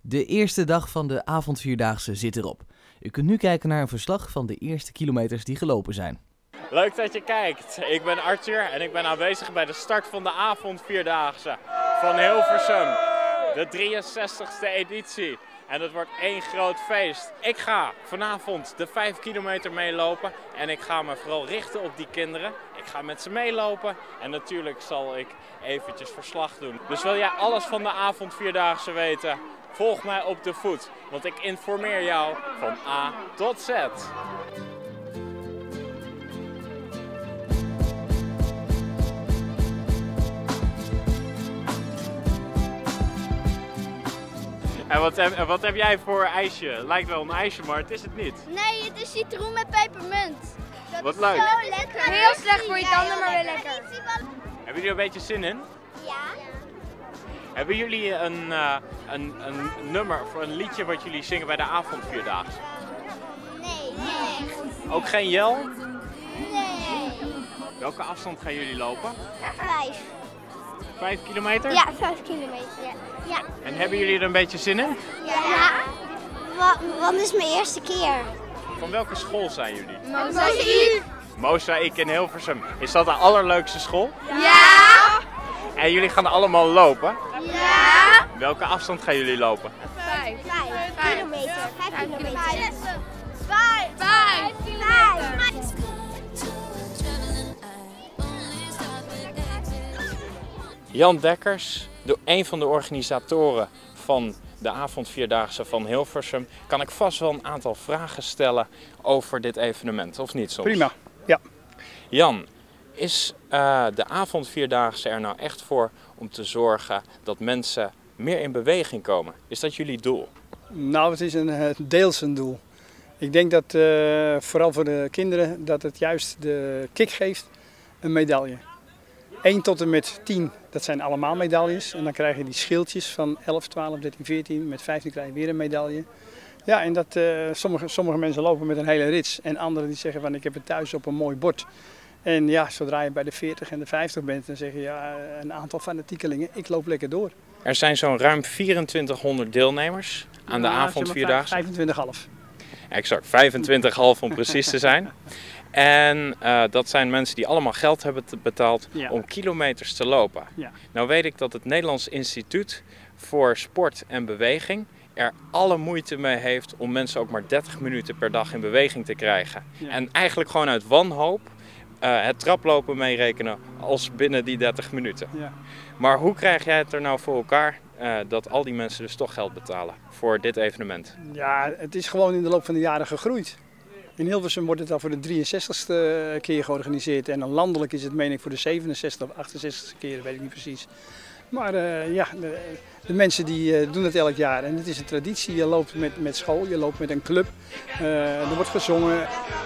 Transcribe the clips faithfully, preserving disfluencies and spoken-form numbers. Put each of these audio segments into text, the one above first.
De eerste dag van de avondvierdaagse zit erop. U kunt nu kijken naar een verslag van de eerste kilometers die gelopen zijn. Leuk dat je kijkt. Ik ben Arthur en ik ben aanwezig bij de start van de avondvierdaagse van Hilversum. De drieënzestigste editie. En het wordt één groot feest. Ik ga vanavond de vijf kilometer meelopen en ik ga me vooral richten op die kinderen. Ik ga met ze meelopen en natuurlijk zal ik eventjes verslag doen. Dus wil jij alles van de avondvierdaagse weten? Volg mij op de voet, want ik informeer jou van A tot Z. En wat heb, wat heb jij voor ijsje? Lijkt wel een ijsje, maar het is het niet. Nee, het is citroen met pepermunt. Dat wat is leuk. Zo lekker. Heel slecht voor je tanden, maar weer lekker. Hebben jullie er een beetje zin in? Ja. Hebben jullie een, uh, een, een nummer of een liedje wat jullie zingen bij de avondvierdaagse? Nee, niet echt. Ook geen Jel? Nee. Welke afstand gaan jullie lopen? Vijf. Vijf kilometer? Ja, vijf kilometer. Ja. Ja. En hebben jullie er een beetje zin in? Ja. Wat, wat is mijn eerste keer? Van welke school zijn jullie? Mozaïek. Mozaïek in Hilversum. Is dat de allerleukste school? Ja. En jullie gaan allemaal lopen? Ja. Welke afstand gaan jullie lopen? Vijf. Vijf kilometer. Vijf kilometer. Vijf. Vijf. Vijf. Vijf. Jan Dekkers, de, een van de organisatoren van de avondvierdaagse van Hilversum, kan ik vast wel een aantal vragen stellen over dit evenement, of niet soms? Prima, ja. Jan, is uh, de avondvierdaagse er nou echt voor om te zorgen dat mensen meer in beweging komen? Is dat jullie doel? Nou, het is een uh, deels een doel. Ik denk dat uh, vooral voor de kinderen dat het juist de kick geeft, een medaille. één tot en met tien, dat zijn allemaal medailles. En dan krijg je die schildjes van elf, twaalf, dertien, veertien. Met vijftien krijg je weer een medaille. Ja, en dat, uh, sommige, sommige mensen lopen met een hele rits. En anderen die zeggen van ik heb het thuis op een mooi bord. En ja, zodra je bij de veertig en de vijftig bent, dan zeg je ja, een aantal fanatiekelingen, ik loop lekker door. Er zijn zo'n ruim vierentwintighonderd deelnemers aan de Ja, avondvierdaagse. vijfentwintig komma vijf. Exact, vijfentwintig komma vijf om precies te zijn. En uh, dat zijn mensen die allemaal geld hebben betaald Ja. om kilometers te lopen. Ja. Nou weet ik dat het Nederlands Instituut voor Sport en Beweging er alle moeite mee heeft om mensen ook maar dertig minuten per dag in beweging te krijgen. Ja. En eigenlijk gewoon uit wanhoop uh, het traplopen meerekenen als binnen die dertig minuten. Ja. Maar hoe krijg jij het er nou voor elkaar uh, dat al die mensen dus toch geld betalen voor dit evenement? Ja, het is gewoon in de loop van de jaren gegroeid. In Hilversum wordt het al voor de drieënzestigste keer georganiseerd en dan landelijk is het meen ik voor de zevenenzestigste of achtenzestigste keer, weet ik niet precies. Maar uh, ja, de, de mensen die uh, doen het elk jaar en het is een traditie. Je loopt met, met school, je loopt met een club, uh, er wordt gezongen.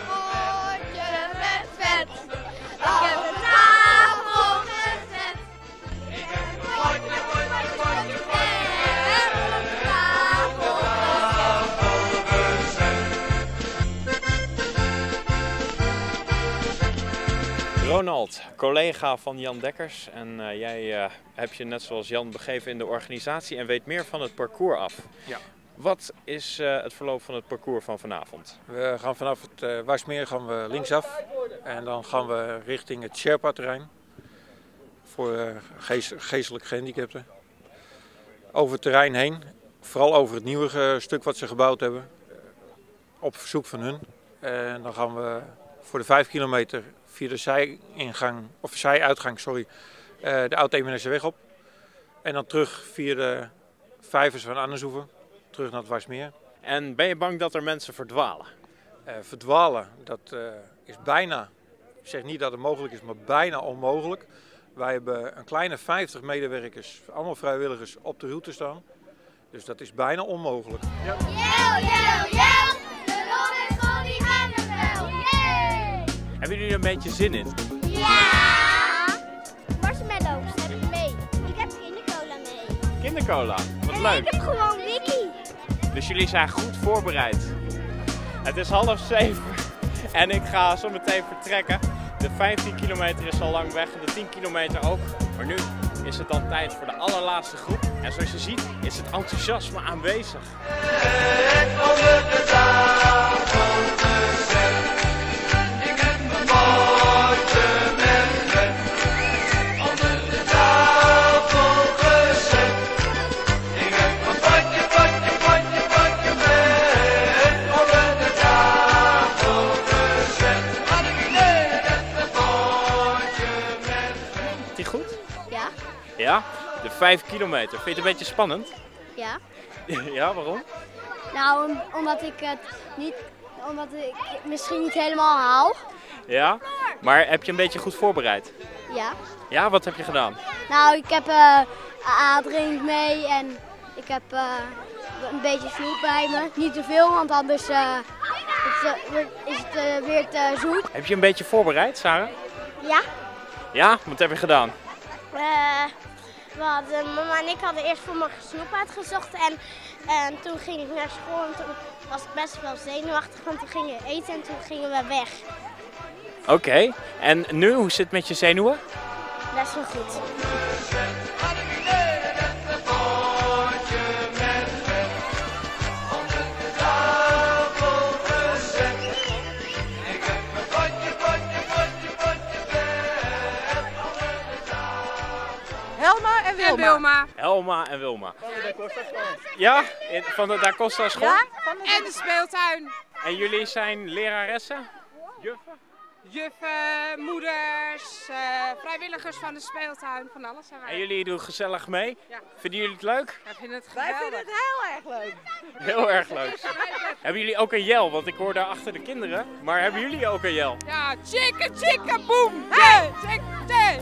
Ronald, collega van Jan Dekkers en uh, jij uh, hebt je net zoals Jan begeven in de organisatie en weet meer van het parcours af. Ja. Wat is uh, het verloop van het parcours van vanavond? We gaan vanaf het uh, Wasmeer gaan we linksaf en dan gaan we richting het Sherpa-terrein voor uh, geest, geestelijk gehandicapten. Over het terrein heen, vooral over het nieuwe uh, stuk wat ze gebouwd hebben, op verzoek van hun. En dan gaan we voor de vijf kilometer via de zijingang, of zijuitgang, sorry, uh, de Oud-Eemneserweg op. En dan terug via de vijvers van Annershoeven, terug naar het Wasmeer. En ben je bang dat er mensen verdwalen? Uh, verdwalen, dat uh, is bijna, ik zeg niet dat het mogelijk is, maar bijna onmogelijk. Wij hebben een kleine vijftig medewerkers, allemaal vrijwilligers, op de route staan. Dus dat is bijna onmogelijk. Ja. Yo, yo, yo! De Robin School die gaan we wel! Yay! Hebben jullie er een beetje zin in? Ja! Marshmallows heb ik mee. Ik heb kindercola mee. Kindercola, wat En leuk. ik heb gewoon Wiki. Dus jullie zijn goed voorbereid. Het is half zeven en ik ga zo meteen vertrekken. De vijftien kilometer is al lang weg en de tien kilometer ook. Maar nu is het dan tijd voor de allerlaatste groep. En zoals je ziet is het enthousiasme aanwezig. Is die goed? Ja. Ja? De vijf kilometer. Vind je het een beetje spannend? Ja. Ja, waarom? Nou, om- omdat ik het niet, omdat ik het misschien niet helemaal haal. Ja? Maar heb je een beetje goed voorbereid? Ja. Ja, wat heb je gedaan? Nou, ik heb eh A A-drink mee en ik heb eh, een beetje snoep bij me. Niet te veel, want anders eh, het, eh, is het eh, weer te zoet. Heb je een beetje voorbereid, Sarah? Ja. Ja? Wat heb je gedaan? Uh, we hadden, mama en ik hadden eerst voor mijn snoep uitgezocht en, en toen ging ik naar school en toen was ik best wel zenuwachtig, want toen gingen we eten en toen gingen we weg. Oké. En nu, hoe zit het met je zenuwen? Best wel goed. Helma en Wilma. En Wilma. Elma en Wilma. Ja? In- Van de Da Costa school? Ja? En de speeltuin. En jullie zijn leraressen? Juffen? Juffen, moeders, eh, vrijwilligers van de speeltuin, van alles zijn wij. En jullie doen gezellig mee? Ja. Vinden jullie het leuk? Wij vinden het Wij geweldig. vinden het heel erg leuk. Heel erg leuk. Hebben jullie ook een jel? Want ik hoor daar achter de kinderen. Maar hebben jullie ook een jel? Ja, chicka chicka boom. Hey, chick, hey.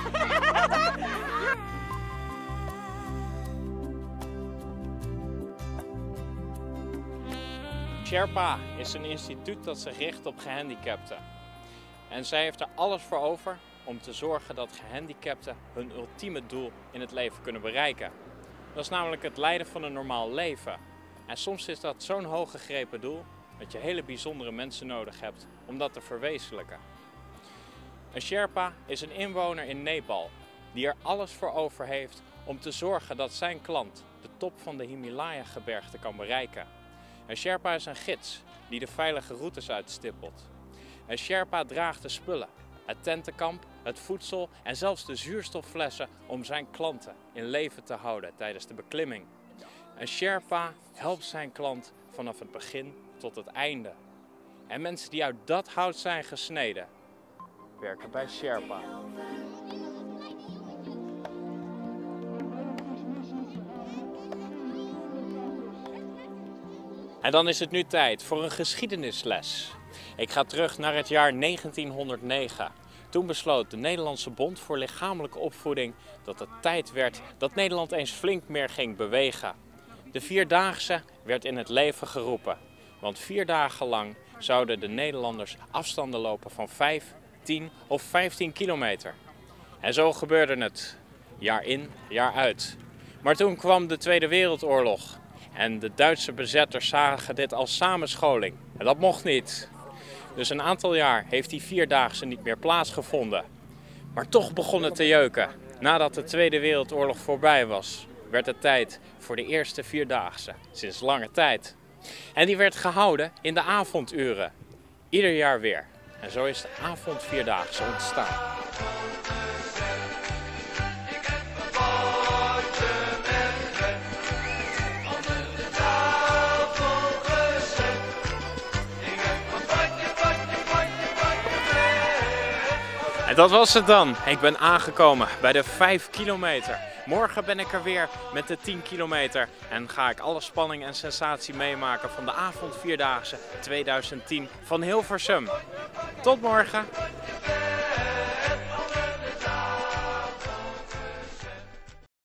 Sherpa is een instituut dat zich richt op gehandicapten. En zij heeft er alles voor over om te zorgen dat gehandicapten hun ultieme doel in het leven kunnen bereiken. Dat is namelijk het leiden van een normaal leven. En soms is dat zo'n hoog gegrepen doel dat je hele bijzondere mensen nodig hebt om dat te verwezenlijken. Een Sherpa is een inwoner in Nepal die er alles voor over heeft om te zorgen dat zijn klant de top van de Himalaya-gebergte kan bereiken. Een Sherpa is een gids die de veilige routes uitstippelt. Een Sherpa draagt de spullen, het tentenkamp, het voedsel en zelfs de zuurstofflessen om zijn klanten in leven te houden tijdens de beklimming. Een Sherpa helpt zijn klant vanaf het begin tot het einde. En mensen die uit dat hout zijn gesneden, werken bij Sherpa. En dan is het nu tijd voor een geschiedenisles. Ik ga terug naar het jaar negentienhonderdnegen. Toen besloot de Nederlandse Bond voor Lichamelijke Opvoeding dat het tijd werd dat Nederland eens flink meer ging bewegen. De Vierdaagse werd in het leven geroepen. Want vier dagen lang zouden de Nederlanders afstanden lopen van vijf, tien of vijftien kilometer. En zo gebeurde het, jaar in, jaar uit. Maar toen kwam de Tweede Wereldoorlog. En de Duitse bezetters zagen dit als samenscholing. En dat mocht niet. Dus een aantal jaar heeft die Vierdaagse niet meer plaatsgevonden. Maar toch begon het te jeuken. Nadat de Tweede Wereldoorlog voorbij was, werd het tijd voor de eerste Vierdaagse. Sinds lange tijd. En die werd gehouden in de avonduren. Ieder jaar weer. En zo is de avondvierdaagse ontstaan. En dat was het dan. Ik ben aangekomen bij de vijf kilometer. Morgen ben ik er weer met de tien kilometer. En ga ik alle spanning en sensatie meemaken van de avondvierdaagse tweeduizend tien van Hilversum. Tot morgen!